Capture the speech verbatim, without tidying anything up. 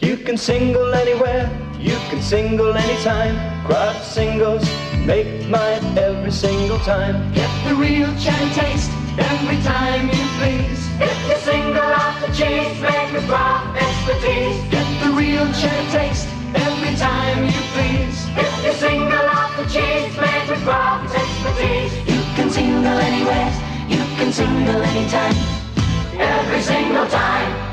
You can single anywhere, you can single anytime. Kraft singles make mine every single time. Get the real cherry taste every time you please. If you single out the cheese, make with Kraft expertise. Get the real cherry taste every time you please. If you single out the cheese, make with Kraft expertise. You can single anywhere, you can single anytime. Every single time.